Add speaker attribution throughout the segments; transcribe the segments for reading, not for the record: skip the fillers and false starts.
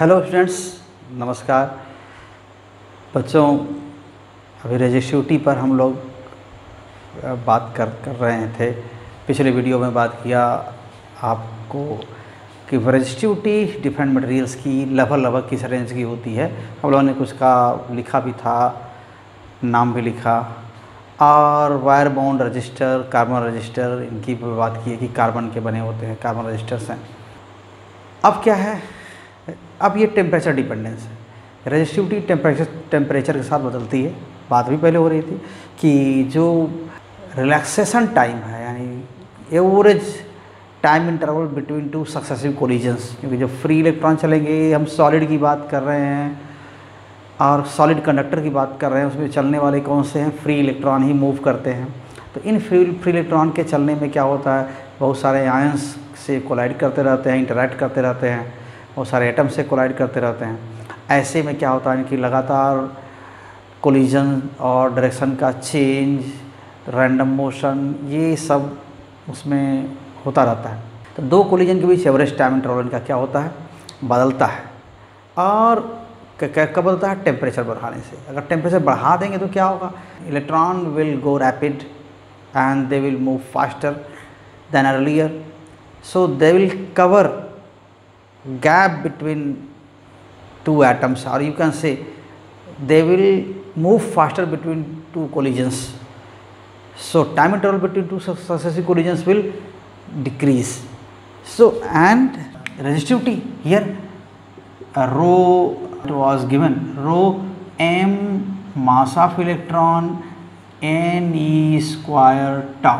Speaker 1: Hello students, नमस्कार बच्चों। अभी रजिस्टिविटी पर हम लोग बात कर रहे थे। पिछले वीडियो में बात किया आपको कि रजिस्टिविटी डिफरेंट मटेरियल्स की लगभग किस रेंज की होती है। हम लोगों ने कुछ का लिखा भी था, नाम भी लिखा, और wire bound resistor, carbon resistor, इनकी भी बात की है कि कार्बन के बने होते हैं, कार्बन रजिस्टर्स हैं। अब क्या है, अब ये टेम्परेचर डिपेंडेंस है। रजिस्टिविटी टेम्परेचर के साथ बदलती है। बात भी पहले हो रही थी कि जो रिलैक्सेशन टाइम है, यानी average time interval between two successive collisions, क्योंकि जब फ्री इलेक्ट्रॉन चलेंगे, हम सॉलिड की बात कर रहे हैं और सॉलिड कंडक्टर की बात कर रहे हैं, उसमें चलने वाले कौन से हैं, फ्री इलेक्ट्रॉन ही मूव करते हैं। तो इन फ्री इलेक्ट्रॉन के चलने में क्या होता है, बहुत सारे आयंस से कोलाइड करते रहते हैं, इंटरैक्ट करते रहते हैं, बहुत सारे एटम से कोलाइड करते रहते हैं। ऐसे में क्या होता है कि लगातार कोलिजन और डायरेक्शन का चेंज, रैंडम मोशन, ये सब उसमें होता रहता है। तो दो कोलिजन के बीच एवरेज टाइम इंटरवल का क्या होता है, बदलता है। और कब बदलता है, टेम्परेचर बढ़ाने से। अगर टेम्परेचर बढ़ा देंगे तो क्या होगा, electron will go rapid and they will move faster than earlier, so they will cover gap between two atoms, or you can say they will move faster between two collisions. So time interval between two successive collisions will decrease. So and resistivity here, rho was given, rho m mass of electron n e square tau.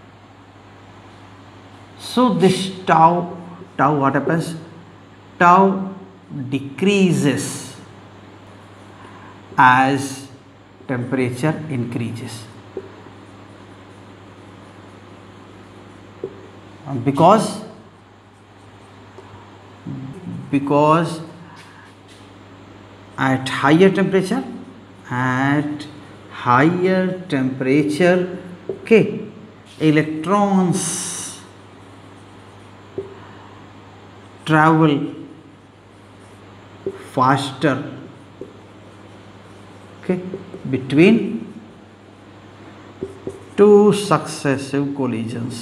Speaker 1: So this tau what happens, tau decreases as temperature increases, because at higher temperature, okay, electrons travel faster, okay, between two successive collisions.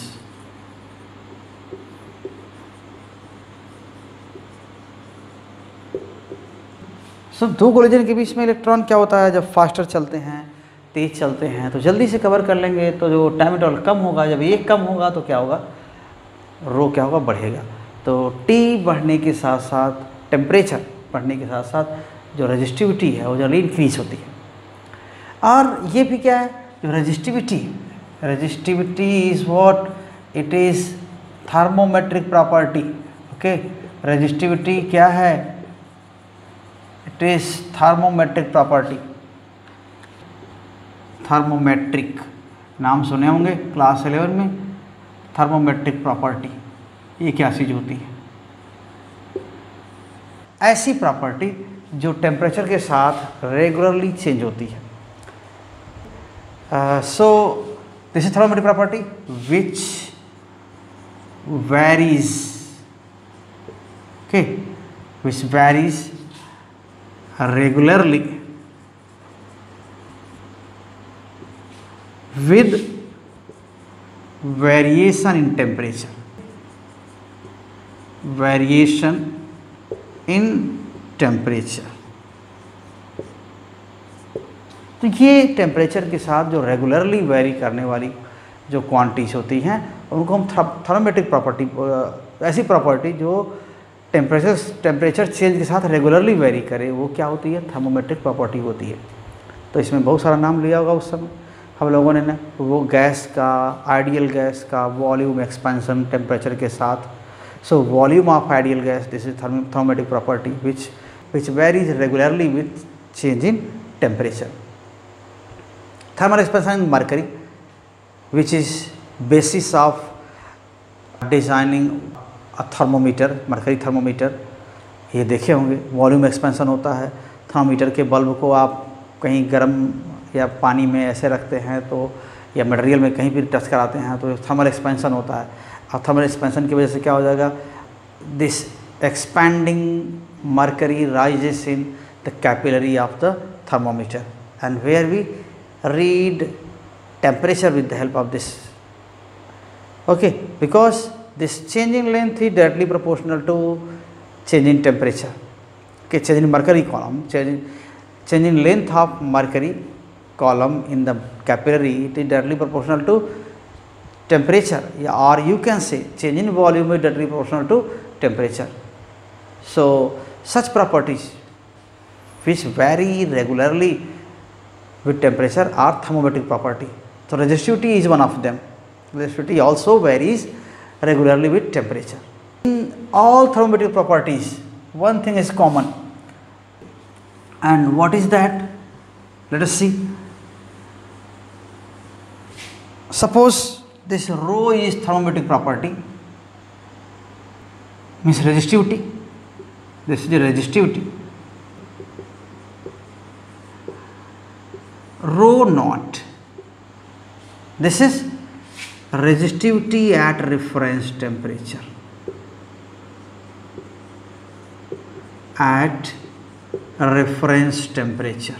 Speaker 1: So दो collision के बीच में electron क्या होता है, जब faster चलते हैं, तेज चलते हैं, तो जल्दी से कवर कर लेंगे। तो जो टाइम इंटरवल कम होगा, जब ये कम होगा तो क्या होगा, रो क्या होगा, बढ़ेगा। तो टी बढ़ने के साथ साथ, टेम्परेचर बढ़ने के साथ साथ जो रजिस्टिविटी है वो जल्दी इंक्रीज होती है। और ये भी क्या है, जो resistivity is what, it is thermometric property. Okay, resistivity क्या है, it is thermometric property. Thermometric नाम सुने होंगे क्लास 11 में, थर्मोमेट्रिक प्रॉपर्टी ये क्या चीज़ होती है, ऐसी प्रॉपर्टी जो टेम्परेचर के साथ रेगुलरली चेंज होती है। So this is thermometric property which varies, okay, which varies regularly with variation in temperature, variation in temperature। तो ये टेम्परेचर के साथ जो रेगुलरली वेरी करने वाली जो क्वांटिटीज होती हैं, उनको हम थर्मोमेट्रिक प्रॉपर्टी, ऐसी प्रॉपर्टी जो टेम्परेचर चेंज के साथ रेगुलरली वेरी करे, वो क्या होती है, थर्मोमेट्रिक प्रॉपर्टी होती है। तो इसमें बहुत सारा नाम लिया होगा उस समय हम लोगों ने ना, वो गैस का, आइडियल गैस का वॉल्यूम एक्सपेंशन टेम्परेचर के साथ। So volume of ideal gas, this is thermometric property which varies regularly with change in temperature. Thermal expansion in mercury which is basis of designing a thermometer, mercury thermometer. ये देखे होंगे, volume expansion होता है। Thermometer के bulb को आप कहीं गर्म या पानी में ऐसे रखते हैं तो, या मटेरियल में कहीं भी टच कराते हैं तो थर्मल एक्सपेंशन होता है। और थर्मल एक्सपेंशन की वजह से क्या हो जाएगा, this expanding mercury rises in the capillary of the thermometer, and where we read temperature with the help of this. Okay, because this change in length is directly proportional to change in temperature. Okay, change in mercury column, change in length of mercury column in the capillary, it is directly proportional to temperature, or you can say change in volume is directly proportional to temperature. So such properties which vary regularly with temperature are thermometric property. So resistivity is one of them. Resistivity also varies regularly with temperature. In all thermometric properties, one thing is common, and what is that? Let us see. Suppose this rho is thermometric property, means resistivity. This is the resistivity. Rho naught. This is resistivity at reference temperature. At reference temperature.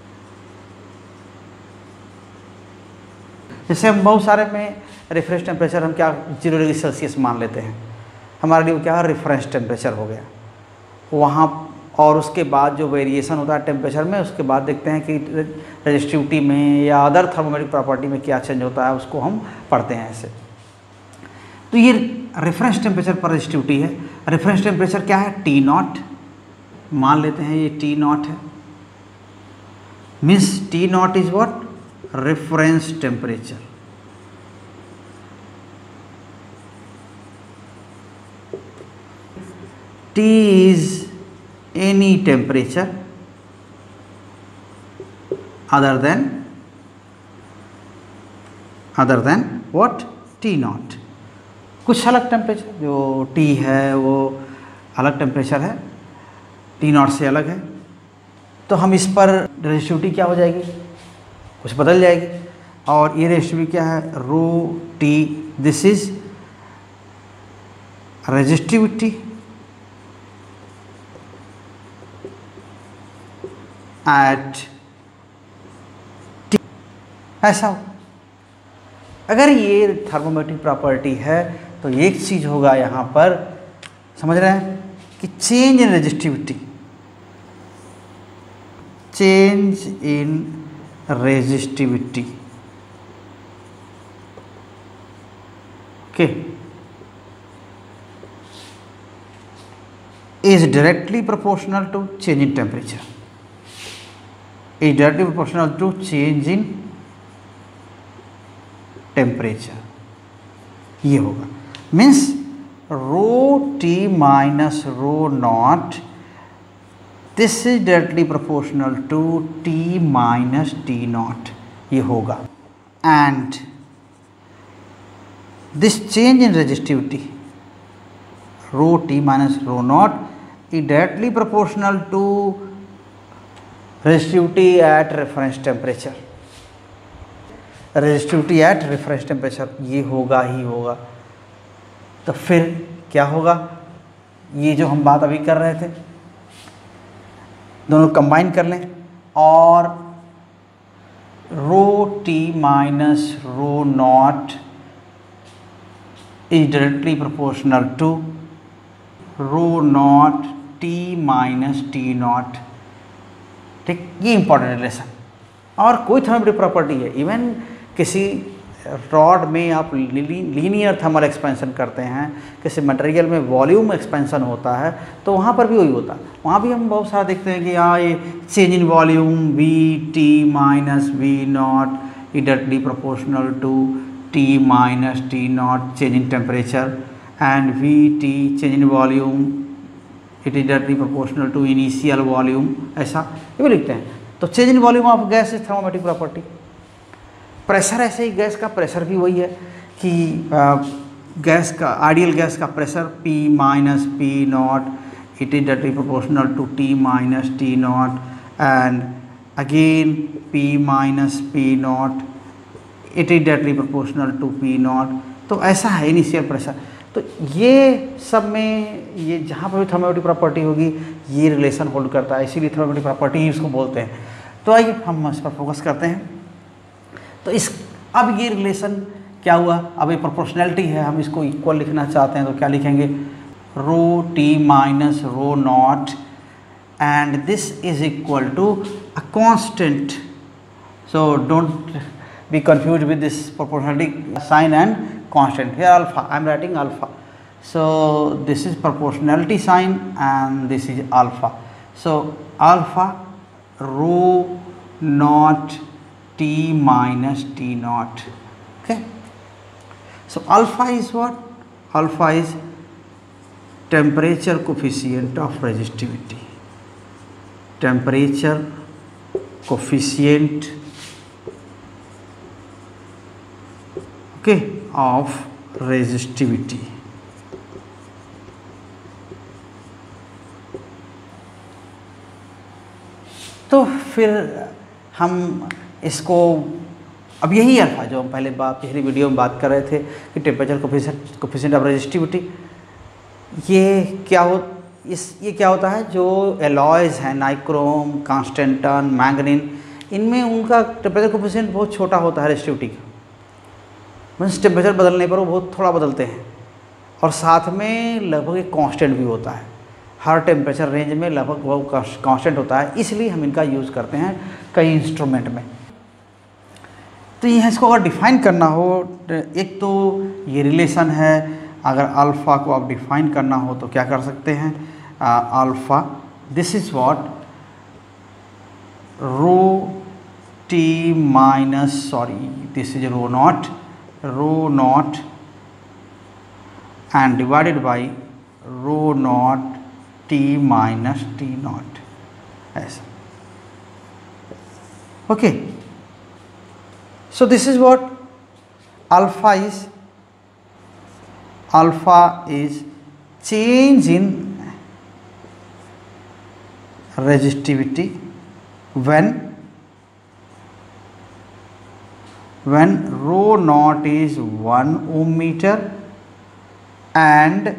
Speaker 1: जैसे हम बहुत सारे में reference temperature हम क्या 0 degree Celsius मान लेते हैं, हमारे लिए क्या रेफरेंस टेम्परेचर हो गया वहाँ, और उसके बाद जो वेरिएशन होता है टेम्परेचर में, उसके बाद देखते हैं कि रेजिस्टिविटी में या अदर थर्मोमेट्रिक प्रॉपर्टी में क्या चेंज होता है, उसको हम पढ़ते हैं ऐसे। तो ये रेफरेंस टेम्परेचर पर रेजिस्टिविटी है। रेफरेंस टेम्परेचर क्या है? टी नॉट मान लेते हैं, ये टी नॉट है, means T naught is what? reference temperature. T is any temperature other than what? T naught. कुछ अलग टेम्परेचर, जो T है वो अलग टेम्परेचर है, T नॉट से अलग है, तो हम इस पर रेजिस्टिविटी क्या हो जाएगी? कुछ बदल जाएगी। और ये रेजिस्टिविटी क्या है? Rho T. This is resistivity at T, ऐसा हो। अगर ये थर्मोमेट्रिक प्रॉपर्टी है तो एक चीज़ होगा यहाँ पर, समझ रहे हैं, कि change in resistivity, change in resistivity, okay, is directly proportional to change in temperature, is directly proportional to change in temperature. ये होगा, means rho t minus rho naught, this is directly proportional to T minus T naught, ये होगा। and this change in resistivity rho T minus rho naught is directly proportional to resistivity at reference temperature, resistivity at reference temperature, ये होगा ही होगा। तो फिर क्या होगा? ये जो हम बात अभी कर रहे थे दोनों कंबाइन कर लें, और rho T minus rho naught is directly proportional to rho naught T minus T naught. ठीक, ये इंपॉर्टेंट रिलेशन। और कोई थर्मोमेट्रिक प्रॉपर्टी है, इवन किसी रॉड में आप लीनियर थर्मल एक्सपेंशन करते हैं, किसी मटेरियल में वॉल्यूम एक्सपेंशन होता है, तो वहाँ पर भी वही होता है। वहाँ भी हम बहुत सारा देखते हैं कि यहाँ ये change in volume V T minus V naught is directly proportional to T minus T naught change in temperature, and V T change in volume it is directly proportional to initial volume, ऐसा ये भी लिखते हैं। तो change in volume of gas is thermometric property. Pressure ऐसे ही, gas का pressure भी वही है कि गैस का आइडियल गैस का pressure P minus P naught it is directly proportional to T minus T naught, and again P minus P naught it is directly proportional to P naught. तो ऐसा है initial pressure. तो ये सब में ये जहाँ पर भी थर्मोडायनेमिक प्रॉपर्टी होगी ये रिलेशन होल्ड करता है, इसीलिए थर्मोडायनेमिक प्रॉपर्टी ही उसको बोलते हैं। तो आइए हम इस पर फोकस करते हैं। तो अब ये रिलेशन क्या हुआ, अब ये प्रोपोर्शनैलिटी है, हम इसको इक्वल लिखना चाहते हैं तो क्या लिखेंगे, rho T minus rho naught and this is equal to a constant. So don't be confused with this proportionality sign and constant. Here alpha, I am writing alpha. So this is proportionality sign and this is alpha. So alpha rho naught t minus t naught. Okay. So alpha is what? Alpha is temperature coefficient of resistivity. Temperature coefficient of resistivity. तो फिर हम इसको अब यही alpha जो हम पिछली video में बात कर रहे थे कि टेम्परेचर कोफिशिएंट ऑफ रेजिस्टिविटी, ये क्या होता है, जो एलॉयज़ हैं नाइक्रोम, कांस्टेंटन, मैंगनीन, इनमें उनका टेम्परेचर कोफिशिएंट बहुत छोटा होता है रेजिस्टिविटी का, मीन्स टेम्परेचर बदलने पर वो बहुत थोड़ा बदलते हैं और साथ में लगभग एक कांस्टेंट भी होता है, हर टेम्परेचर रेंज में लगभग वो कांस्टेंट होता है, इसलिए हम इनका यूज़ करते हैं कई इंस्ट्रूमेंट में। तो ये इसको अगर डिफ़ाइन करना हो, एक तो ये रिलेशन है, अगर अल्फ़ा को आप डिफ़ाइन करना हो तो क्या कर सकते हैं, alpha this is what rho T minus this is rho naught and divided by rho naught t minus t naught ऐसा. Okay, so this is what alpha is change in resistivity when rho naught is 1 ohm meter and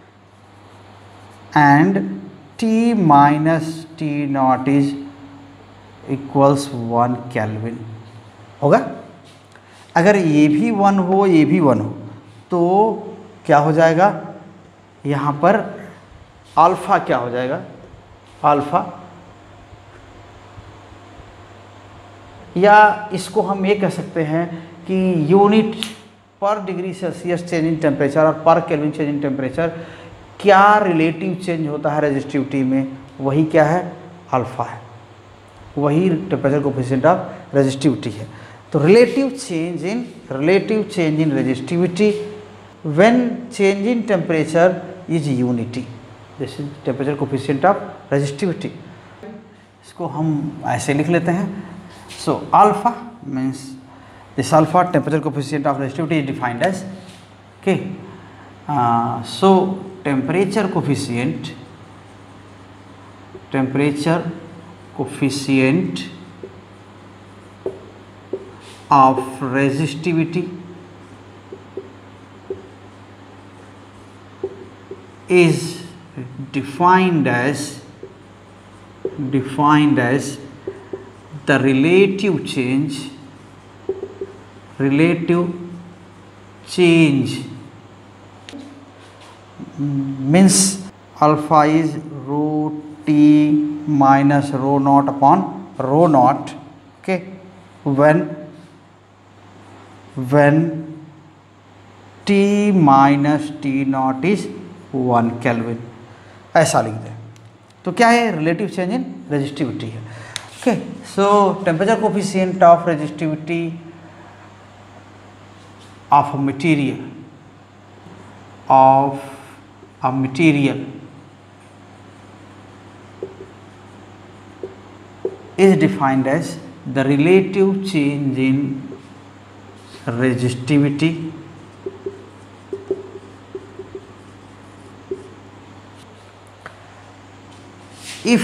Speaker 1: T minus T naught is equals 1 Kelvin होगा। अगर ये भी 1 हो ये भी 1 हो तो क्या हो जाएगा, यहाँ पर अल्फ़ा क्या हो जाएगा, अल्फ़ा, या इसको हम ये कह सकते हैं कि यूनिट पर degree Celsius change in temperature और पर केल्विन चेंज इन टेम्परेचर क्या रिलेटिव चेंज होता है रेजिस्टिविटी में, वही क्या है, अल्फ़ा है, वही टेम्परेचर कोफिशिएंट ऑफ रेजिस्टिविटी है। तो relative change in resistivity when change in temperature is unity, this is temperature coefficient of resistivity. इसको हम ऐसे लिख लेते हैं। So alpha means this alpha temperature coefficient of resistivity is defined as, okay, so temperature coefficient of resistivity is defined as the relative change means alpha is rho t minus rho naught upon rho naught, okay, when t minus t naught is 1 Kelvin, ऐसा लिख दें। तो क्या है, relative change in resistivity है। Okay, so temperature coefficient of resistivity of a material is defined as the relative change in resistivity if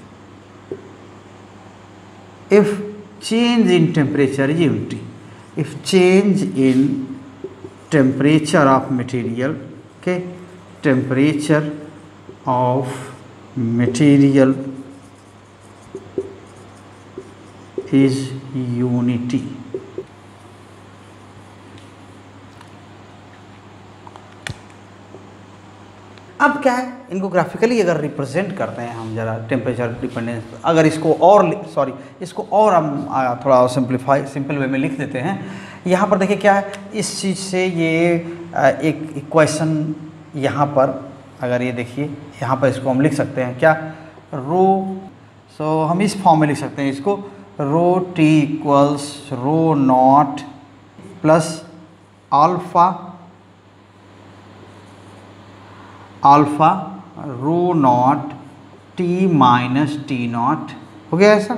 Speaker 1: change in temperature is unity, if change in temperature of material okay, temperature of material is unity. अब क्या है, इनको graphically अगर represent करते हैं हम जरा, temperature dependence, अगर इसको और हम थोड़ा सिंपल वे में लिख देते हैं। यहाँ पर देखिए क्या है, इस चीज़ से ये एक इक्वेशन यहाँ पर, अगर ये देखिए यहाँ पर इसको हम लिख सकते हैं क्या, रो, सो हम इस फॉर्म में लिख सकते हैं इसको, rho T equals rho naught plus alpha rho naught T minus T naught, हो गया ऐसा,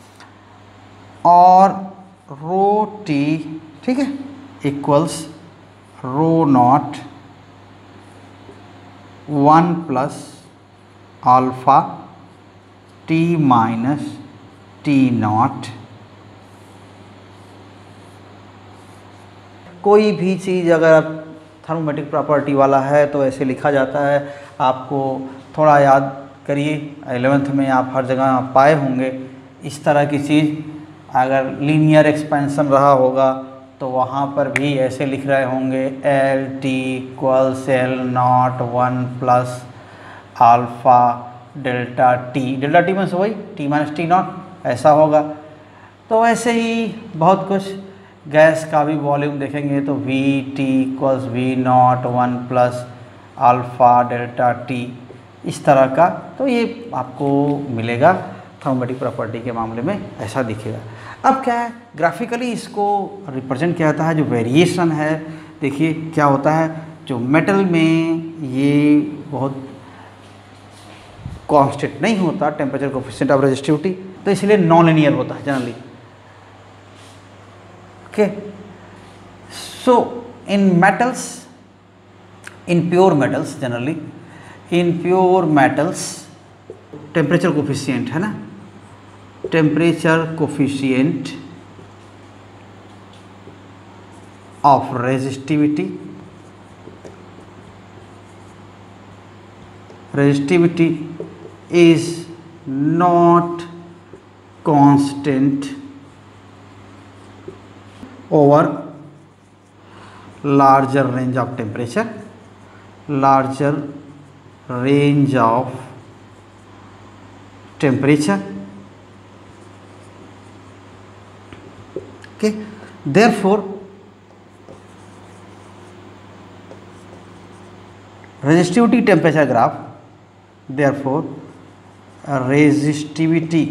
Speaker 1: और रो टी, ठीक है, equals rho naught 1 plus alpha T minus T naught. कोई भी चीज़ अगर थर्मोमेट्रिक प्रॉपर्टी वाला है तो ऐसे लिखा जाता है। आपको थोड़ा याद करिए, 11th में आप हर जगह पाए होंगे इस तरह की चीज़। अगर लीनियर एक्सपेंशन रहा होगा तो वहाँ पर भी ऐसे लिख रहे होंगे, L T equals L naught 1 plus alpha delta T means वही टी माइनस टी नॉट, ऐसा होगा। तो ऐसे ही बहुत कुछ, गैस का भी वॉल्यूम देखेंगे तो V T equals V naught 1 plus alpha delta T, इस तरह का। तो ये आपको मिलेगा थर्मोमेट्रिक प्रॉपर्टी के मामले में, ऐसा दिखेगा। अब क्या है, ग्राफिकली इसको रिप्रेजेंट किया जाता है, जो वेरिएशन है देखिए क्या होता है, जो मेटल में ये बहुत कांस्टेंट नहीं होता टेम्परेचर कोएफिशिएंट ऑफ रेजिस्टिविटी, तो इसलिए नॉन लीनियर होता है generally. Okay, so in metals, in pure metals generally, in pure metals temperature coefficient है ना, temperature coefficient of resistivity is not constant over larger range of temperature, larger range of temperature. Okay, therefore resistivity temperature graph, therefore resistivity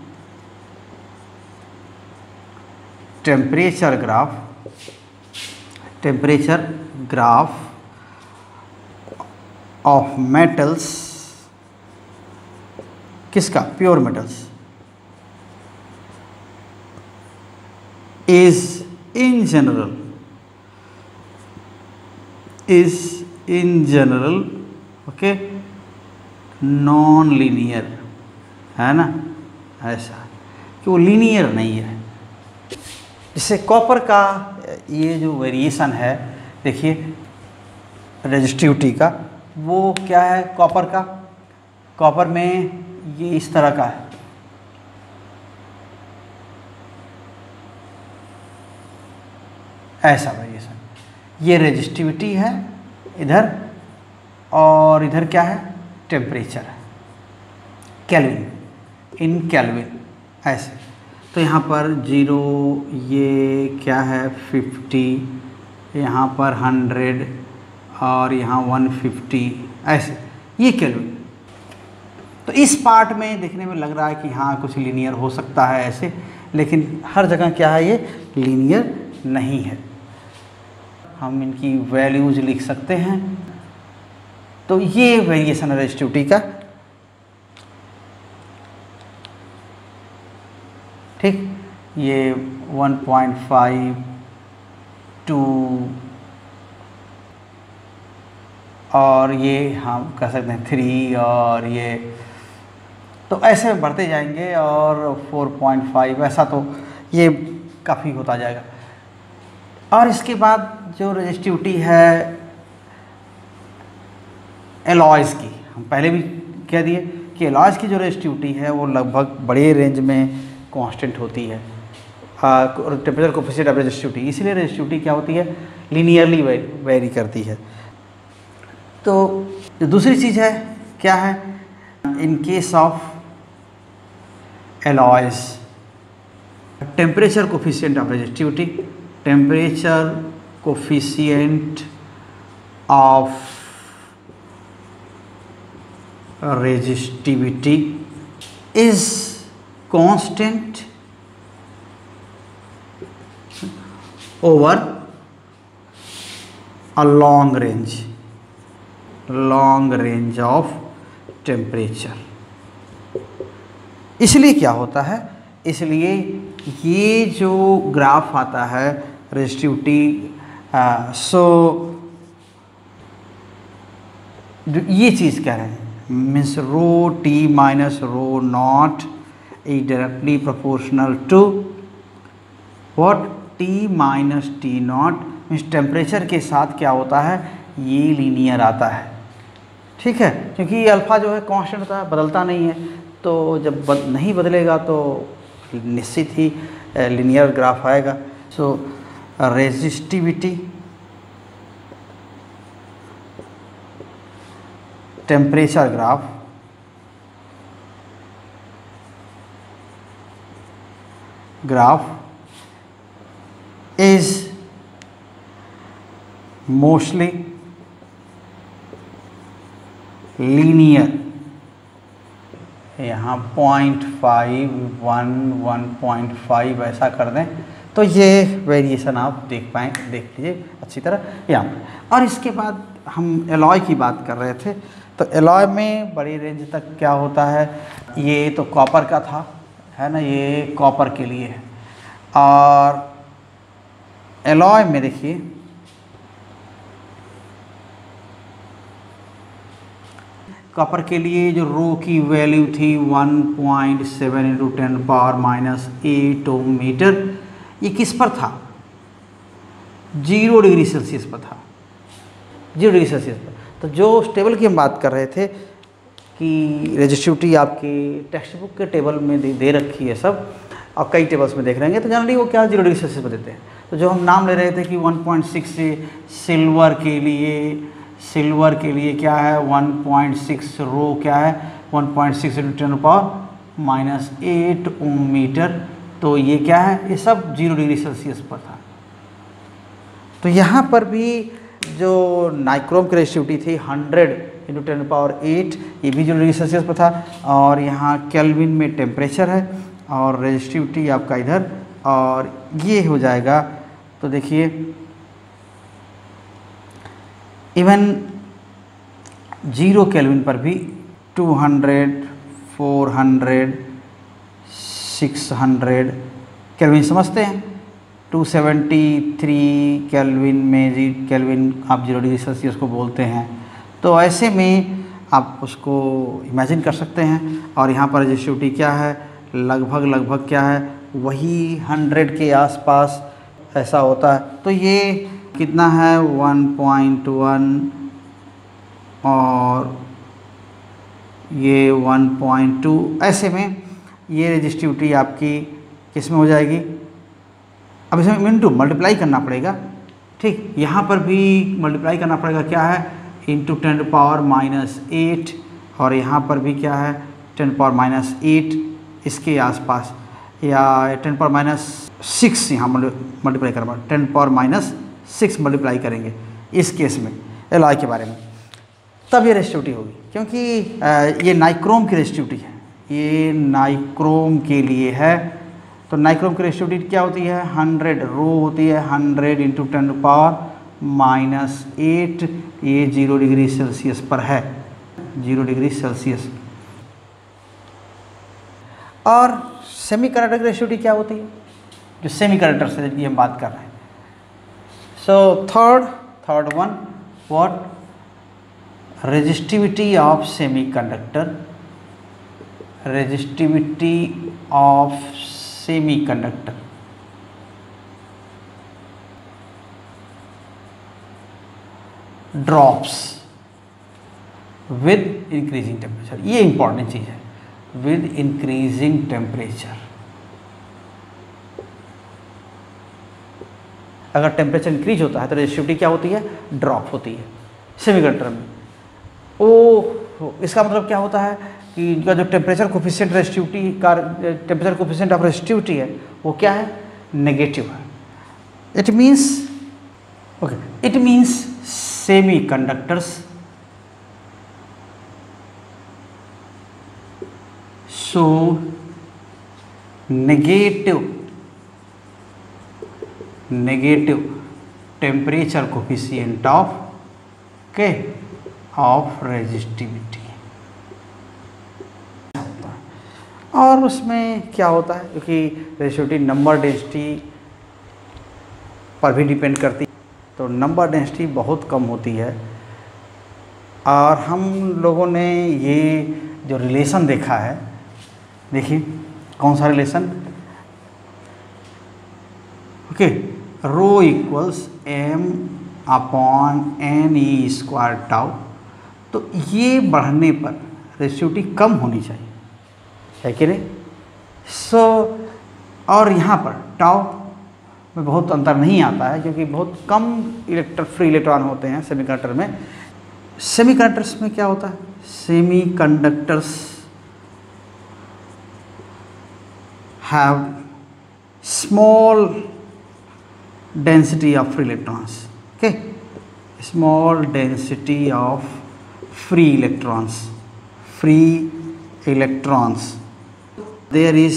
Speaker 1: temperature graph of metals, किसका, pure metals, is in general okay non linear है ना, ऐसा कि वो linear नहीं है। जैसे copper का ये जो वेरिएशन है देखिए रेजिस्टिविटी का, वो क्या है कॉपर का, कॉपर में ये इस तरह का है, ऐसा वेरिएशन, ये रेजिस्टिविटी है इधर, और इधर क्या है टेम्परेचर है, केल्विन, इन केल्विन ऐसे। तो यहाँ पर 0, ये क्या है 50, यहाँ पर 100 और यहाँ 150 ऐसे, ये केल्विन। तो इस पार्ट में देखने में लग रहा है कि हाँ कुछ लीनियर हो सकता है ऐसे, लेकिन हर जगह क्या है ये लीनियर नहीं है। हम इनकी वैल्यूज लिख सकते हैं। तो ये वेरिएशन है रेजिस्टिविटी का, ठीक, ये 1.5 2 और ये हम कह सकते हैं 3 और ये, तो ऐसे बढ़ते जाएंगे और 4.5 ऐसा, तो ये काफ़ी होता जाएगा। और इसके बाद जो रेजिस्टिविटी है एलॉयज़ की, हम पहले भी कह दिए कि एलॉयज़ की जो रेजिस्टिविटी है वो लगभग बड़े रेंज में कांस्टेंट होती है, और टेम्परेचर कोफिशिएंट ऑफ रेजिस्टिविटी, इसलिए रेजिस्टिविटी क्या होती है, लीनियरली वेरी करती है। तो जो दूसरी चीज़ है क्या है, in case of alloys temperature coefficient of resistivity, temperature coefficient of resistivity is constant over a long range of temperature। इसलिए क्या होता है, इसलिए ये जो ग्राफ आता है रेजिस्टिविटी, ये चीज़ कह रहे हैं means rho T minus rho naught is directly proportional to what, T minus T naught, means temperature के साथ क्या होता है, ये लीनियर आता है। ठीक है, क्योंकि ये अल्फ़ा जो है कांस्टेंट होता है, बदलता नहीं है, तो जब नहीं बदलेगा तो निश्चित ही लीनियर ग्राफ आएगा। So resistivity temperature graph is mostly linear, यहाँ 0.5 1.5 ऐसा कर दें तो ये वेरिएशन आप देख लीजिए अच्छी तरह यहाँ पर। और इसके बाद हम एलॉय की बात कर रहे थे, तो एलॉय में बड़ी रेंज तक क्या होता है, ये तो कॉपर का था, है ना, ये कॉपर के लिए है। और एलॉय में देखिए कॉपर के लिए जो रो की वैल्यू थी 1.7 × 10⁻⁻8 ओम मीटर, ये किस पर था, 0 डिग्री सेल्सियस पर था, 0 डिग्री सेल्सियस पर। तो जो टेबल की हम बात कर रहे थे कि रेजिस्टिविटी आपकी टेक्स्ट बुक के टेबल में दे रखी है सब, और कई टेबल्स में देख रहेंगे, तो जनरली वो क्या 0 डिग्री सेल्सियस पर देते हैं। तो जो हम नाम ले रहे थे कि 1.6 से सिल्वर के लिए क्या है 1.6 रो क्या है 1.6 × 10⁻⁸ ओम मीटर, तो ये क्या है, ये सब 0 डिग्री सेल्सियस पर था। तो यहाँ पर भी जो नाइक्रोम की रेजिस्टिविटी थी 100 × 10⁸, ये भी 0 डिग्री सेल्सियस पर था। और यहाँ केल्विन में टेम्परेचर है और रेजिस्टिविटी आपका इधर, और ये हो जाएगा। तो देखिए इवन 0 केल्विन पर भी 200 400 600 केल्विन समझते हैं, 273 केल्विन में केल्विन आप 0 डिग्री सेल्सियस को बोलते हैं। तो ऐसे में आप उसको इमेजिन कर सकते हैं। और यहाँ पर रेजिस्टिविटी क्या है, लगभग क्या है, वही 100 के आसपास ऐसा होता है। तो ये कितना है 1.1 और ये 1.2, ऐसे में ये रेजिस्टिविटी आपकी किस में हो जाएगी। अब इसमें इनटू मल्टीप्लाई करना पड़ेगा, ठीक, यहाँ पर भी मल्टीप्लाई करना पड़ेगा, क्या है इंटू 10⁻⁸, और यहाँ पर भी क्या है 10⁻⁸ इसके आसपास, या 10⁻⁶ यहाँ मल्टीप्लाई करना, 10⁻⁶ मल्टीप्लाई करेंगे इस केस में एलॉय के बारे में, तब ये रेजिस्टिविटी होगी। क्योंकि ये नाइक्रोम की रेजिस्टिविटी है, ये नाइक्रोम के लिए है। तो नाइक्रोम की रेजिस्टिविटी क्या होती है, 100 रो होती है, 100 × 10⁻⁸, ये 0 डिग्री सेल्सियस पर है, 0 डिग्री सेल्सियस। और सेमीकंडक्टर की रेजिस्टिविटी क्या होती है, जो सेमीकंडक्टर से की हम बात कर रहे हैं। So third one what, resistivity of semiconductor, resistivity of semiconductor drops with increasing temperature, ये इंपॉर्टेंट चीज़ है, विद इंक्रीजिंग टेम्परेचर। अगर टेम्परेचर इंक्रीज होता है तो रेजिस्टिविटी क्या होती है, ड्रॉप होती है सेमीकंडक्टर में। इसका मतलब क्या होता है कि इनका जो टेम्परेचर कोफिशिएंट रेजिस्टिविटी का, टेम्परेचर कोफिशिएंट ऑफ रेजिस्टिविटी है वो क्या है, नेगेटिव है। It means okay, it means semiconductors show negative temperature coefficient of resistivity. और उसमें क्या होता है, क्योंकि रेजिस्टिविटी नंबर डेंसिटी पर भी डिपेंड करती है, तो नंबर डेंसिटी बहुत कम होती है। और हम लोगों ने ये जो रिलेशन देखा है, देखिए कौन सा relation, okay, rho equals m upon n e square tau. तो ये बढ़ने पर रेजिस्टिविटी कम होनी चाहिए, है कि नहीं। और यहाँ पर टाउ में बहुत अंतर नहीं आता है, क्योंकि बहुत कम फ्री इलेक्ट्रॉन होते हैं सेमीकंडक्टर में। सेमीकंडक्टर्स में क्या होता है, semiconductors have small density of free electrons, okay, small density of free electrons, there is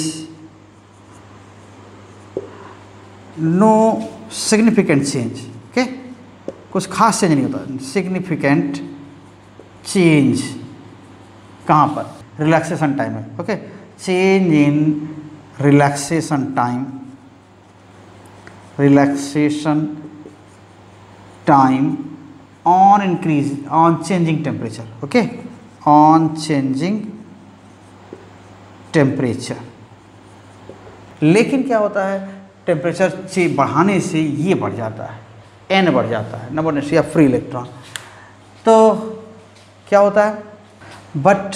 Speaker 1: no significant change, okay, कुछ खास चेंज नहीं होता, significant change कहाँ पर, रिलैक्सेशन टाइम में, okay, change in relaxation time on changing temperature, okay, on changing temperature। लेकिन क्या होता है, टेम्परेचर से बढ़ाने से ये बढ़ जाता है, n बढ़ जाता है, number density of free electron. तो क्या होता है, बट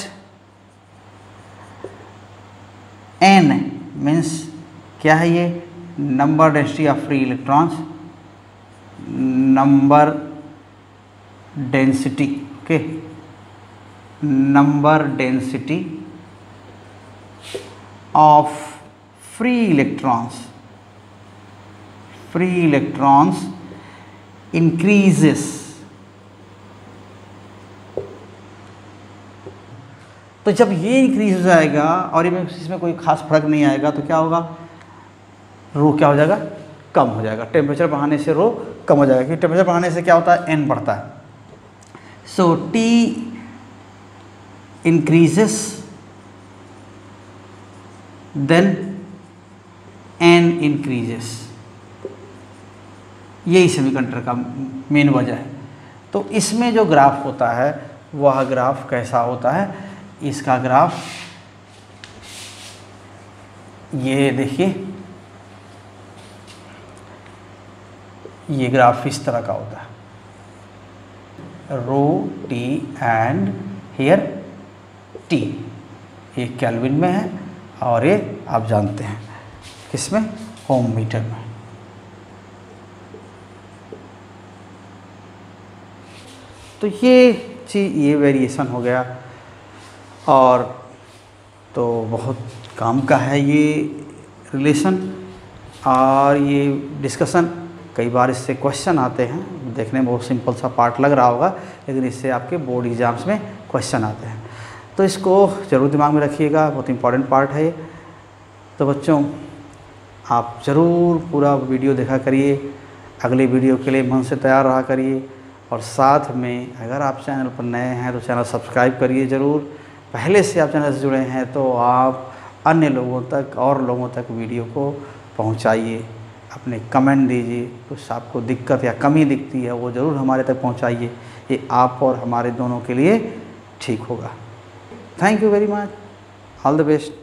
Speaker 1: n मीन्स क्या है, ये number density of free electrons, number density, okay, number density of free electrons increases. तो जब ये इंक्रीज हो जाएगा और इसमें कोई खास फर्क नहीं आएगा, तो क्या होगा, रो क्या हो जाएगा, कम हो जाएगा। टेम्परेचर बढ़ाने से रो कम हो जाएगा, क्योंकि टेम्परेचर बढ़ाने से क्या होता है, n बढ़ता है। So T increases then n increases, यही सेमीकंडक्टर का मेन वजह है। तो इसमें जो ग्राफ होता है वह ग्राफ कैसा होता है, इसका ग्राफ ये देखिए, ये ग्राफ इस तरह का होता है, rho T and here T, ये केल्विन में है और ये आप जानते हैं किसमें, ओम मीटर में। तो ये चीज़, ये वेरिएशन हो गया, और तो बहुत काम का है ये रिलेशन और ये डिस्कशन। कई बार इससे क्वेश्चन आते हैं, देखने में बहुत सिंपल सा पार्ट लग रहा होगा, लेकिन इससे आपके बोर्ड एग्जाम्स में क्वेश्चन आते हैं, तो इसको ज़रूर दिमाग में रखिएगा, बहुत इंपॉर्टेंट पार्ट है ये। तो बच्चों, आप ज़रूर पूरा वीडियो देखा करिए, अगले वीडियो के लिए मन से तैयार रहा करिए, और साथ में अगर आप चैनल पर नए हैं तो चैनल सब्सक्राइब करिए ज़रूर। पहले से आप चैनल से जुड़े हैं तो आप अन्य लोगों तक और लोगों तक वीडियो को पहुंचाइए, अपने कमेंट दीजिए, कुछ आपको दिक्कत या कमी दिखती है वो ज़रूर हमारे तक पहुंचाइए, ये आप और हमारे दोनों के लिए ठीक होगा। Thank you very much, all the best.